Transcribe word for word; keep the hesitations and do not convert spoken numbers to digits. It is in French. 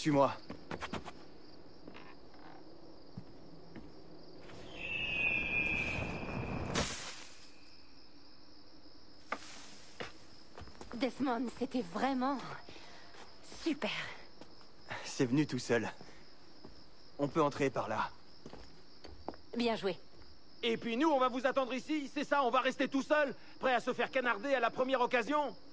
Suis-moi. Desmond, c'était vraiment... super. C'est venu tout seul. On peut entrer par là. Bien joué. Et puis nous, on va vous attendre ici, c'est ça? On va rester tout seul, prêt à se faire canarder à la première occasion?